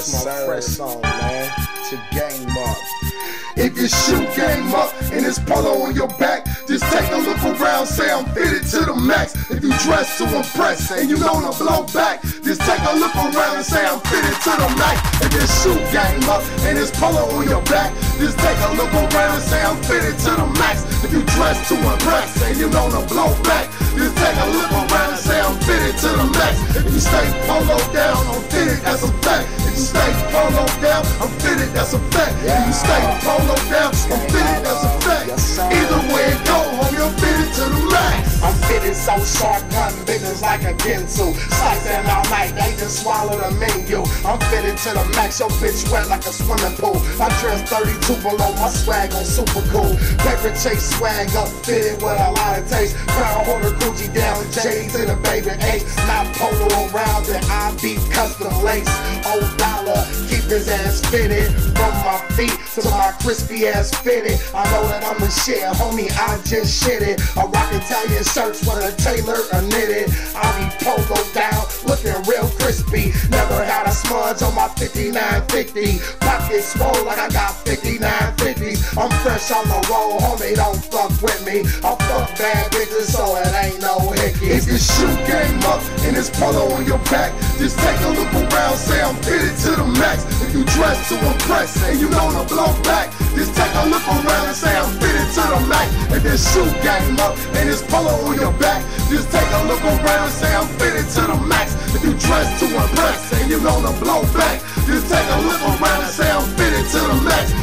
That's my fresh song, man. To game up. If your shoe game up and it's polo on your back, just take a look around, say I'm fitted to the max. If you dress to impress and you know to blow back, just take a look around and say I'm fitted to the max. If your shoe game up and it's polo on your back, just take a look around and say I'm fitted to the max. If you dress to impress and you know to blow back, just take a look around and say I'm fitted to the max. If you stay polo down, I'm fitted, that's a fact. If you stay polo down, I'm fitted, that's a fact. If you stay polo down, I'm fitted, that's a fact. Either way it go, homie, I'm fitted to the max. I'm fitted so sharp, cutting bitches like a Ginsu. Slicing all night, they just swallow the menu. I'm fitted to the max, your bitch wet like a swimming pool. I dress 32 below, my swag on super cool. Paper chase swag up, fitted with a lot of taste. Crown holder, Gucci down, J to the baby H. Not polo around it, I be custom lace. Old dollar, keep his ass fitted. From my feet to my crispy ass fitted. I know that I'm a shit, homie, I just shit it. I rock Italian shirts with a tailor or knitted. I be polo down, looking real crispy. Never had a smudge on my 5950. Pockets swole like I got 5950s. I'm fresh on the roll, homie, don't fuck with me. I fuck bad bitches, so it ain't no hickey. If your shoe game up and it's polo on your back, just take a look around, say I'm fitted to the max. If you dress to impress and you know to blow back, just take a look around and say I'm fitted to the max. If your shoe game up and it's polo on your back, just take a look around and say I'm fitted to the max. If you dress to impress and you know to blow back, just take a look around and say I'm fitted to the max.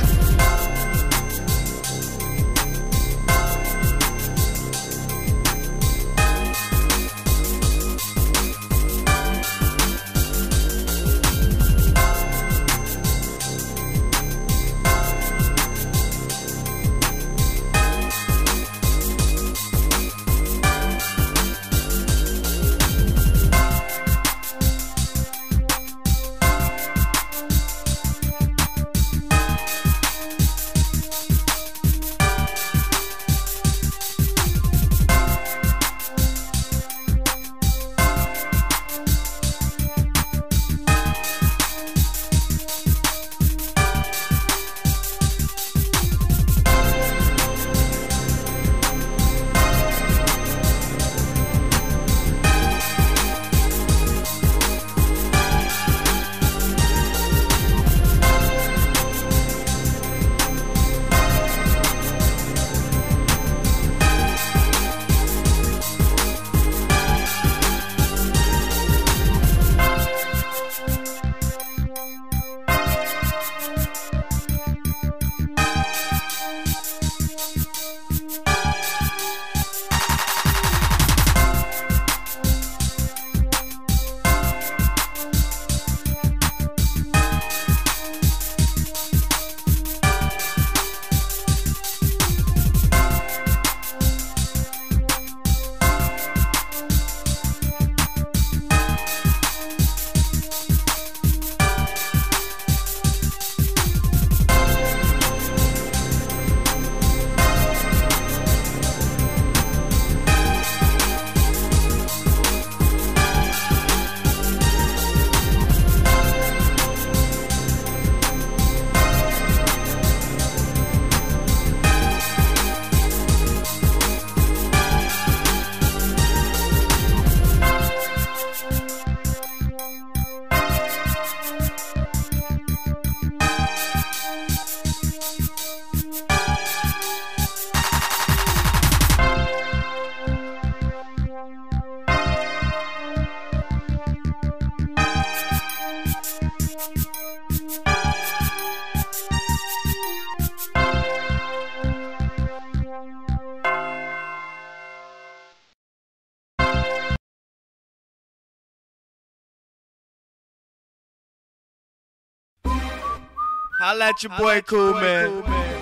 Holla at your boy Cool Man.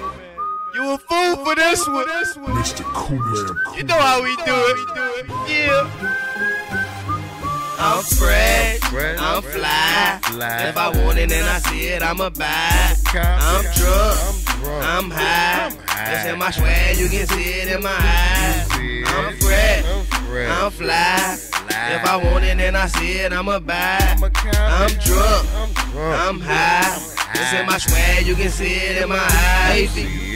You a fool for this one. Mr. Cool Man. You know how we do it. Yeah. I'm fresh, I'm fly. If I want it and I see it, I'ma buy. I'm drunk, I'm high. It's in my swag, you can see it in my eyes. I'm fresh, I'm fly. If I want it and I see it, I'ma buy. I'm drunk, I'm high. It's in my swag, you can see it in my eyes.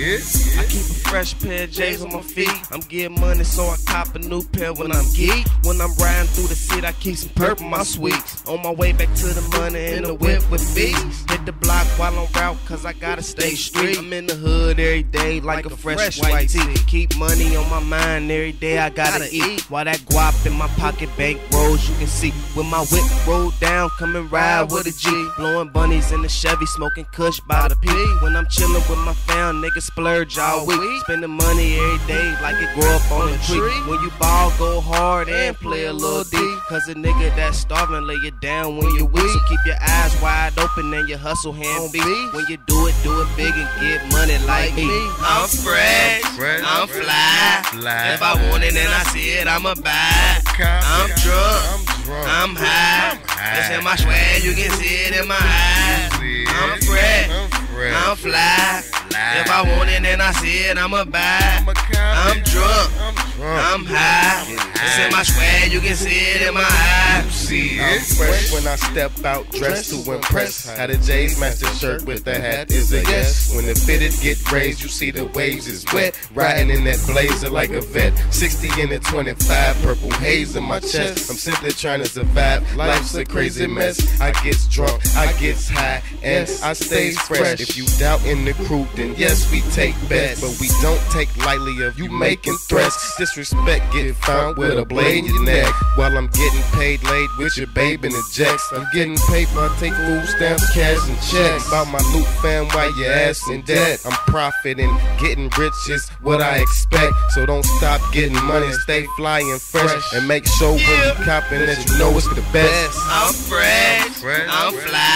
I keep a fresh pair of J's on my feet. I'm getting money, so I cop a new pair when I'm geek. When I'm riding through the city, I keep some purple in my sweets. On my way back to the money in the whip with beats. Hit the block while I'm route, cause I gotta stay street. I'm in the hood every day like a fresh white tee. Keep money on my mind every day, I gotta eat. While that guap in my pocket bank rolls, you can see. With my whip rolled down, come and ride with a G. Blowing bunnies in the Chevy, smoking kush by the P. When I'm chillin' with my fam, niggas splurge all week. Spending money every day like it grow up on a tree. When you ball, go hard and play a little D. Cause a nigga that's starving lay you down when you're weak. So keep your eyes wide open and your hustle hand beat. When you do it big and get money like me. I'm fresh, I'm fly. If I want it and I see it, I'ma buy. I'm drunk, I'm high. It's in my swag, you can see it in my eyes. I'm fresh, I'm fly. If I want it and I see it, I'ma buy. I'm drunk, I'm high. It's in my swag, you can see it in my eyes. I'm fresh when I step out, dressed to impress. Had a J's Master shirt with the hat is a yes. When the fitted get raised, you see the waves is wet. Riding in that blazer like a vet. 60 in the 25, purple haze in my chest. I'm simply trying to survive. Life's a crazy mess. I gets drunk, I gets high, and I stays fresh. If you doubt in the crew, then yes, we take bets, but we don't take lightly of you making threats. Disrespect get found with a blade in your neck. While I'm getting paid laid with your babe in the jacks. I'm getting paper, I take food stamps, cash and checks. About my loot fam while your ass in debt. I'm profiting, getting rich is what I expect. So don't stop getting money, stay flying fresh. And make sure when you copping that you know it's the best. I'm fresh, I'm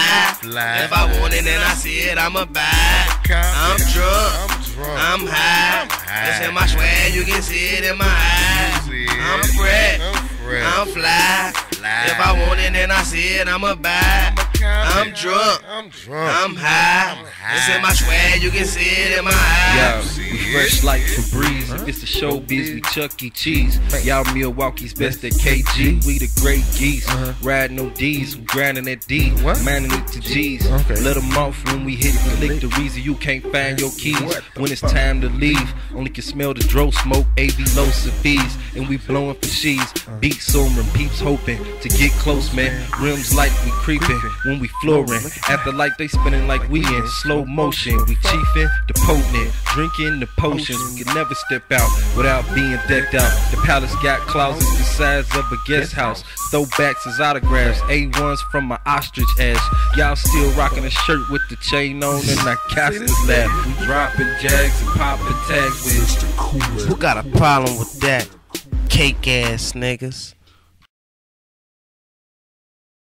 fly. If I want it and I see it, I'ma buy. I'm drunk, I'm high. It's in my swag, you can see it in my eyes. I'm fresh, I'm fly. If I want it and I see it, I'ma buy. I'm drunk, I'm high. It's in my swag, you can see it in my eyes. Yo, we fresh like Febreze. If it's a showbiz, we Chuck E. Cheese. Y'all Milwaukee's best at KG. We the great geese. Riding no D's, we grinding at D. Manning it to G's. Let them off when we hit the lick. The reason you can't find your keys. When it's time to leave, only can smell the dro smoke. AV low Fees, and we blowing for she's. Beats soaring, peeps hoping to get close, man. Rims like we creeping when we flooring. After like they spinning like we in slow motion. We chiefin' the potent, drinking the potions. We can never step out without being decked out. The palace got closets the size of a guest house. Throwbacks is autographs, A1s from my ostrich ass. Y'all still rocking a shirt with the chain on and I cast this laugh. We dropping jags and popping tags with Who got a problem with that? Cake ass niggas.